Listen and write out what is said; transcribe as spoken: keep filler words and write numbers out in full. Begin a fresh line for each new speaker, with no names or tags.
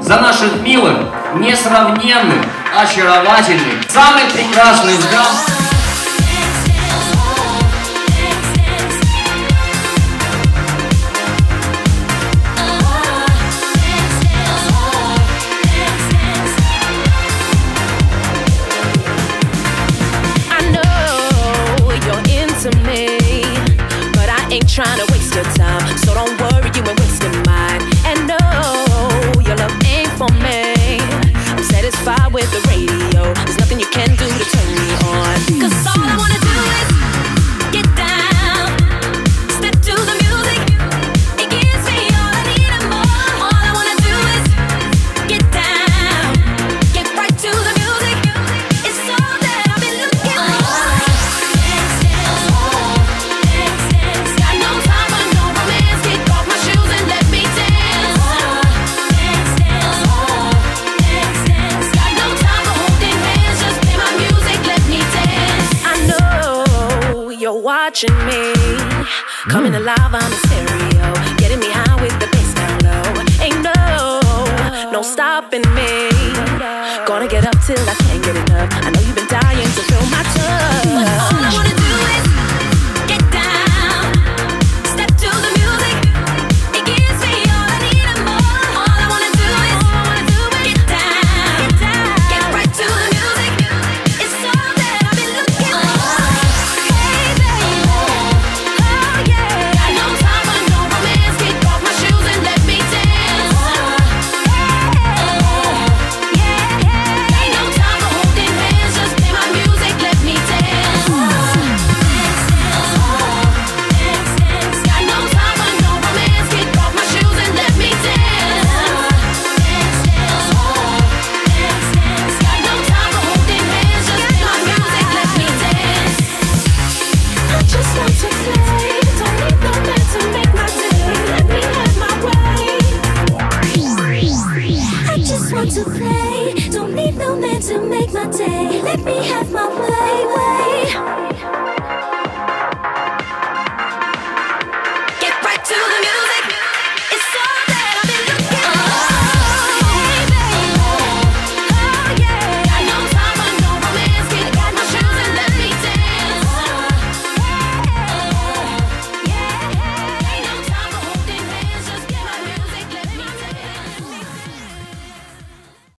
за наших милых, несравненных, очаровательных, самых прекрасных дам.
Trying to waste your time, so don't worry, you ain't wasting mine. And no, your love ain't for me. I'm satisfied with the radio. There's nothing you can do to turn me on. Cause all I wanna do is get down, step to the music. It gives me all I need and more. All I wanna do is get down, get right to the music. It's all that I've been looking for. Watching me, coming alive on the stereo, getting me high with the bass down low. Ain't no, no stopping me. Gonna get up till I can't get enough. I know you've been dying to feel my touch. But all I wanna do is get down, step to the music. It gives me all I need and more. All I wanna do is get down, get right to the music. It's all that I've been looking for.
To play, don't need no man to make my day.